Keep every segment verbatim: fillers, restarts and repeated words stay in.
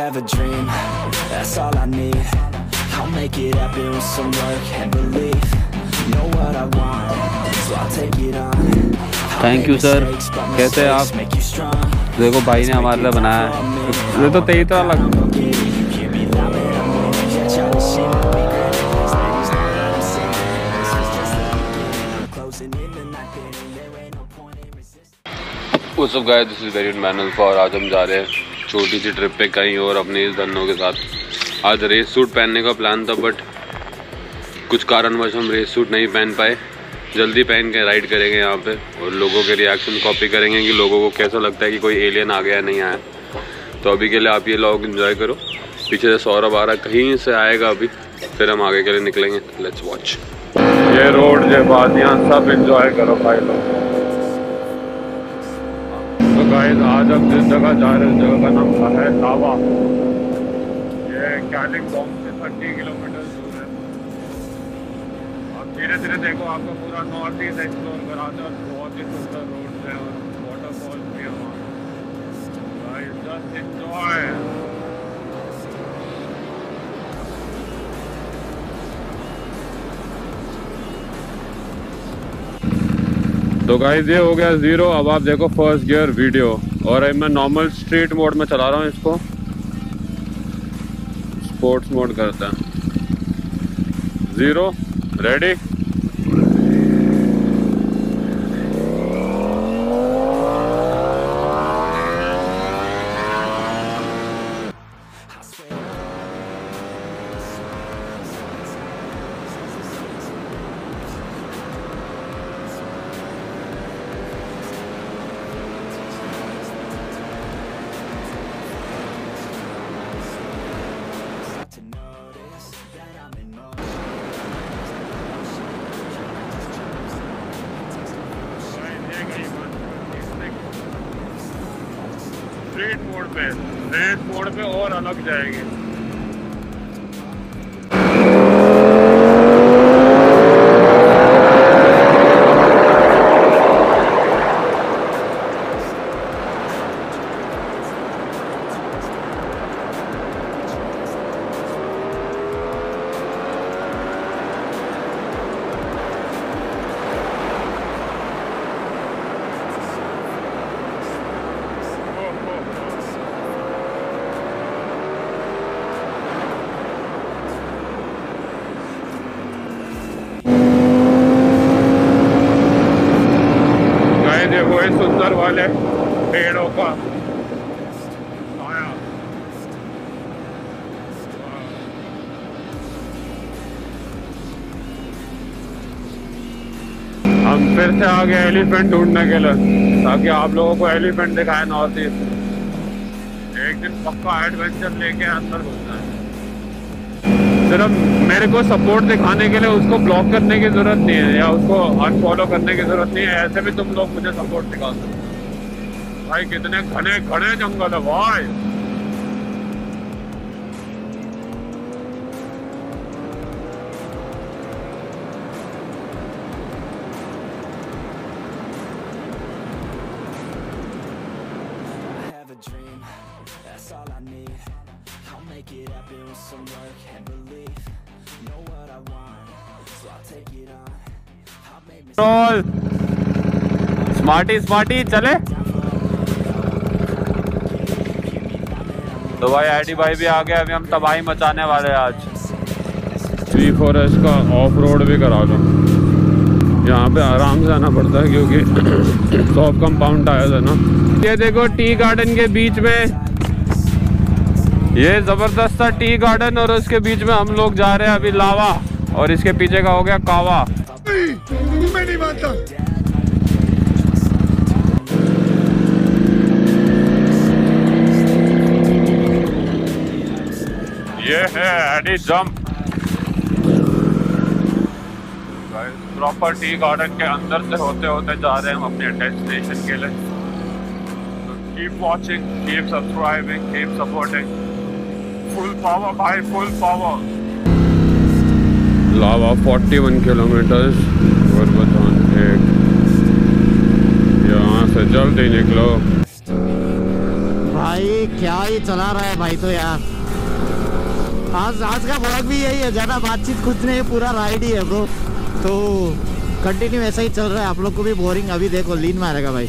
have a dream, that's all I need. I'll make it happen with some work and belief. Know what I want, so I'll take it on. Thank you sir. कैसे हैं आप? देखो भाई ने हमारे लिए बनाया है। ये तो तेरी तरह लग वो सब guys, this is very manual for. आज हम जा रहे हैं छोटी सी ट्रिप पे कहीं और अपने इस धनों के साथ। आज रेस सूट पहनने का प्लान था, बट कुछ कारणवश हम रेस सूट नहीं पहन पाए। जल्दी पहन के राइड करेंगे यहाँ पे और लोगों के रिएक्शन कॉपी करेंगे कि लोगों को कैसा लगता है कि कोई एलियन आ गया नहीं आया। तो अभी के लिए आप ये लोग एंजॉय करो। पीछे से सौरभ आ रहा, कहीं से आएगा अभी, फिर हम आगे के लिए निकलेंगे। Let's watch. ये रोड जो वादियाँ सब एंजॉय करो भाई लोग। तो गाइस, आज हम जिस जगह जा रहे हैं, जगह का नाम है लावा। ये कालिम्पोंग से थर्टी किलोमीटर दूर है। आप धीरे धीरे देखो, आपका पूरा नॉर्थ ईस्ट एक्सप्लोर करा दो। बहुत ही सुंदर रोड है और वाटरफॉल भी है वहाँ। Guys just enjoy. तो गाइस ये हो गया ज़ीरो। अब आप देखो फर्स्ट गियर वीडियो, और मैं नॉर्मल स्ट्रीट मोड में चला रहा हूँ इसको। स्पोर्ट्स मोड करते हैं। Zero, ready. स्ट्रीट मोड पे, रेस मोड पे और अलग जाएगी। वो सुंदर वाले पेड़ों का आया। हम फिर से आ गए एलिफेंट ढूंढने के लिए, ताकि आप लोगों को एलिफेंट दिखाए नॉर्थ ईस्ट। एक दिन पक्का एडवेंचर लेके अंदर घुसना है। सिर्फ मेरे को सपोर्ट दिखाने के लिए उसको ब्लॉक करने की जरूरत नहीं है, या उसको अनफॉलो करने की जरूरत नहीं है। ऐसे भी तुम लोग मुझे सपोर्ट दिखा सकते हो। भाई कितने घने घने जंगल है भाई। स्मार्टी स्मार्टी चले। तो भाई आईडी भाई भी आ गया। अभी हम तबाही मचाने वाले हैं आज। थ्री फॉरेस्ट का ऑफ रोड भी करा लो। यहाँ पे आराम से आना पड़ता है क्योंकि सॉफ्ट कंपाउंड टायर्स है ना। ये देखो टी गार्डन के बीच में, ये जबरदस्त सा टी गार्डन, और उसके बीच में हम लोग जा रहे हैं अभी लावा, और इसके पीछे का हो गया कावा। मैं नहीं मानता। ये है एडी जंप। प्रॉपर टी गार्डन के अंदर से होते होते जा रहे हैं हम अपने डेस्टिनेशन के लिए। Keep watching, keep subscribing, keep supporting. Full power भाई, फुल पावर। लावा इकतालीस किलोमीटर गोरबथान एक। यहाँ से जल्दी निकलो भाई क्या ही चला रहा है भाई तो यार। आज आज का ब्लॉग भी यही है, ज़्यादा बातचीत कुछ नहीं, पूरा राइड ही है ब्रो। तो कंटिन्यू ऐसा ही चल रहा है, आप लोग को भी बोरिंग अभी देखो लीन मारेगा भाई।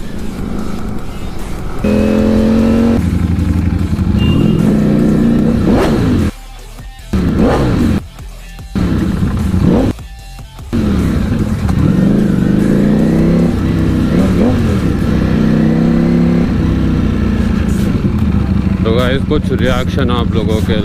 तो गाइस कुछ रिएक्शन आप लोगों के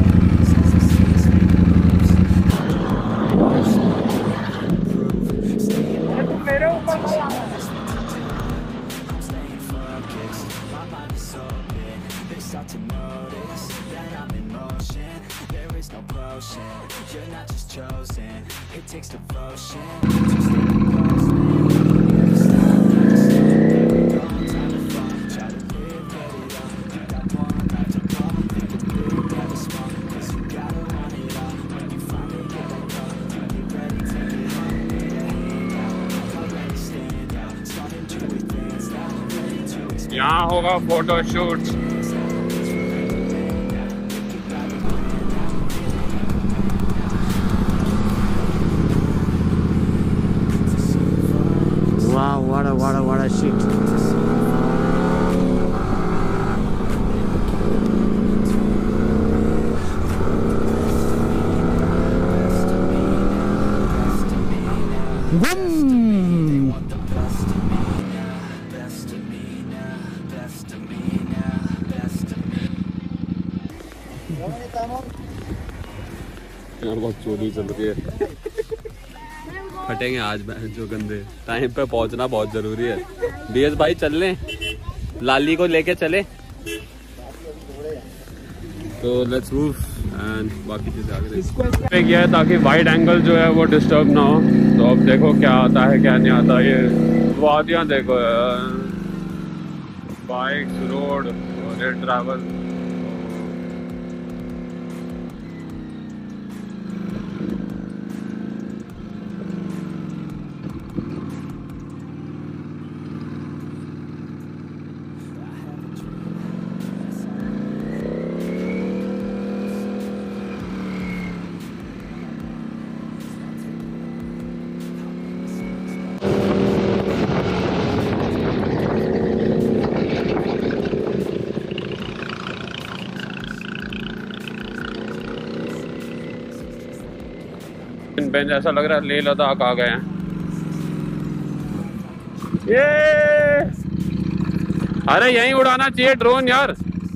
यहाँ होगा photoshoot. Wow, what a what a what a shit. Boom! यार बहुत चोरी चल रही है। फटेंगे आज जो गंदे। टाइम पे पहुंचना बहुत जरूरी है। बीएस भाई चल लें, लाली को लेके चले तो लेट्स मूव एंड बाकी चीजें आगे देखते किया है ताकि वाइड एंगल जो है वो डिस्टर्ब ना हो। तो अब देखो क्या आता है क्या नहीं आता। ये वादियाँ देखो यार, बाइक्स, रोड, एयर ट्रैवल। ऐसा लग रहा है लेह लद्दाख आ गए हैं। ये अरे यहीं उड़ाना चाहिए ड्रोन यार।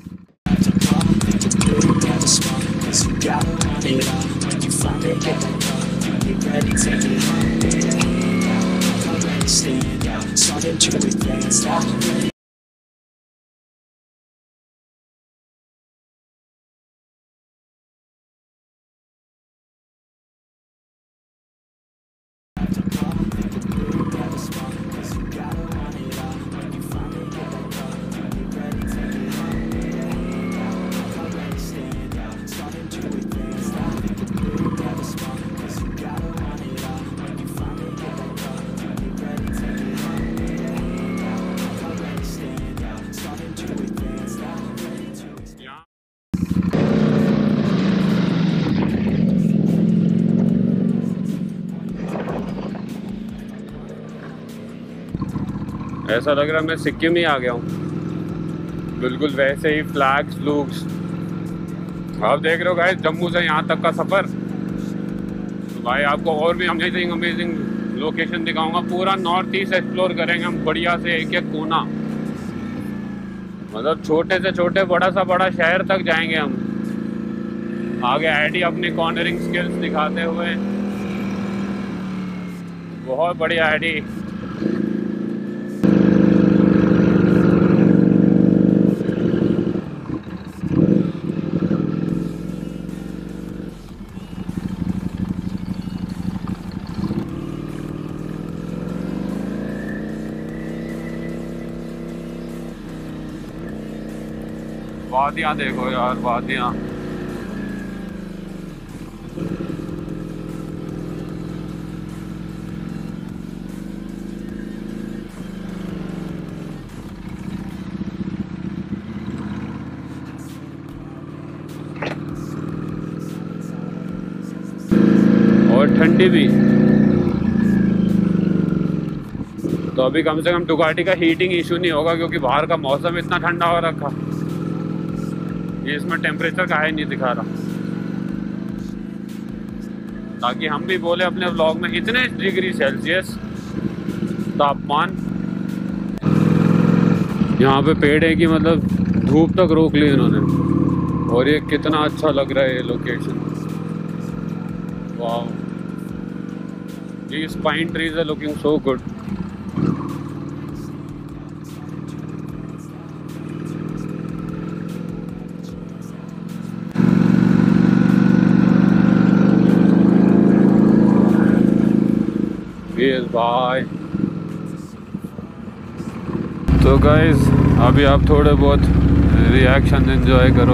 ऐसा लग रहा है मैं सिक्किम ही आ गया हूँ, बिल्कुल वैसे ही फ्लैग्स फ्लूग्स। आप देख रहे हो गाइस जम्मू से यहाँ तक का सफ़र। तो भाई आपको और भी अमेजिंग अमेजिंग लोकेशन दिखाऊंगा। पूरा नॉर्थ ईस्ट एक्सप्लोर करेंगे हम बढ़िया से, एक एक कोना, मतलब छोटे से छोटे बड़ा सा बड़ा शहर तक जाएंगे हम। आगे आईडी अपनी कॉर्नरिंग स्किल्स दिखाते हुए, बहुत बढ़िया आईडी। वादियाँ देखो यार, वादियाँ। ठंडी भी। तो अभी कम से कम डुकाटी का हीटिंग इशू नहीं होगा क्योंकि बाहर का मौसम इतना ठंडा हो रखा, ये इसमें टेम्परेचर का है नहीं दिखा रहा, ताकि हम भी बोले अपने व्लॉग में इतने डिग्री सेल्सियस तापमान। यहाँ पे पेड़ है कि मतलब धूप तक रोक ली इन्होंने, और ये कितना अच्छा लग रहा है ये लोकेशन। वाह, these pine trees are looking so good. Yes, bye. तो गाइज अभी आप थोड़े बहुत रिएक्शन एंजॉय करो।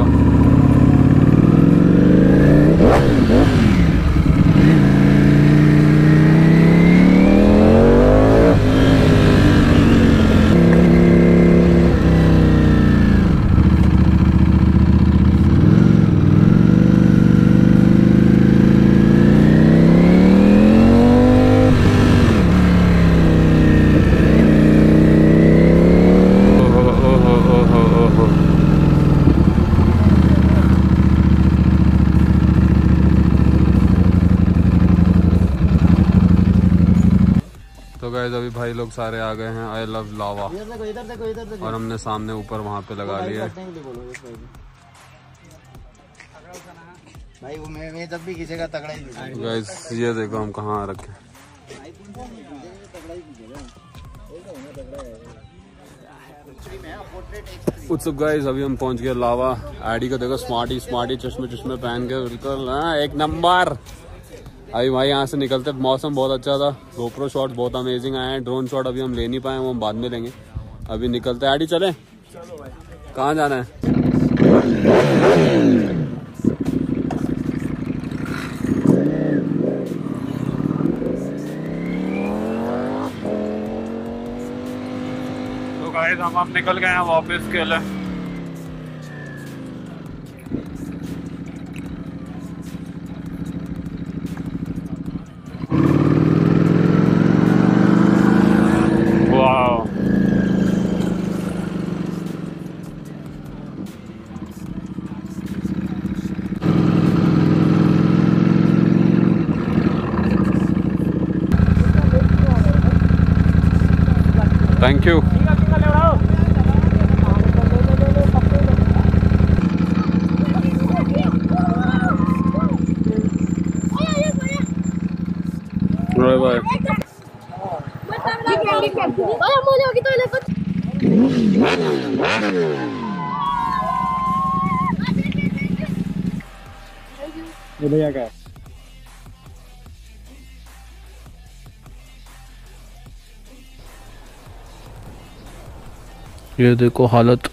तो गाइस अभी भाई लोग सारे आ गए हैं आई लव लावा, इधर देखो, इधर देखो। और हमने सामने ऊपर वहाँ पे लगा लिया है भाई। वो मैं मैं जब भी खींचेगा तगड़ा ही। गाइस ये देखो हम कहाँ आ रखे हैं। उत्सुक गाइस अभी हम पहुंच गए लावा। आईडी को देखो, स्मार्टी स्मार्टी चश्मे चश्मे पहन के बिल्कुल एक नंबर। अभी भाई यहाँ से निकलते मौसम बहुत अच्छा था, गोप्रो शॉट बहुत अमेजिंग आए हैं। ड्रोन शॉट अभी हम ले नहीं पाए, वो हम बाद में लेंगे। अभी निकलते हैं। आईडी चले, कहाँ जाना है? तो गाइस हम अब निकल गए हैं वापस के लिए। Thank you. Bye bye. भैया क्या ये देखो हालत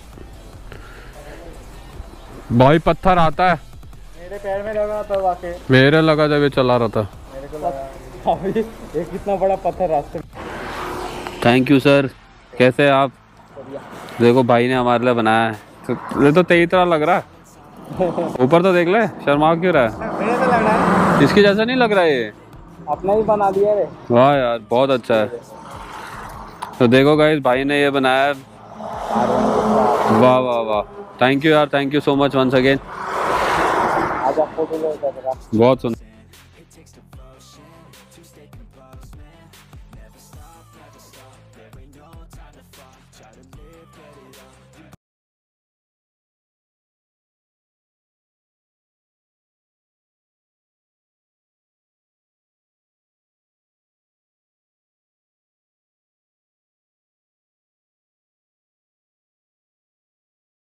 भाई, पत्थर आता है मेरे पैर में लगा था वाकई। मेरे लगा जब ये चला रहा था। मेरे को लगा अभी एक कितना बड़ा पत्थर रास्ते में। थैंक यू सर, कैसे हैं आप? देखो भाई ने हमारे लिए बनाया है, तो ये तो तेरी तरह लग रहा है। ऊपर तो देख ले, शर्मा क्यों रहा है? मेरे से लग रहा है, इसकी जैसा नहीं लग रहा है, ये अपना ही बना दिया है। वाह यार बहुत अच्छा है। तो देखो गाइस भाई ने ये बनाया है। वाह वाह वाह, थैंक यू यार, thank you so much once again. आज आप फोटो ले, बहुत सुंदर।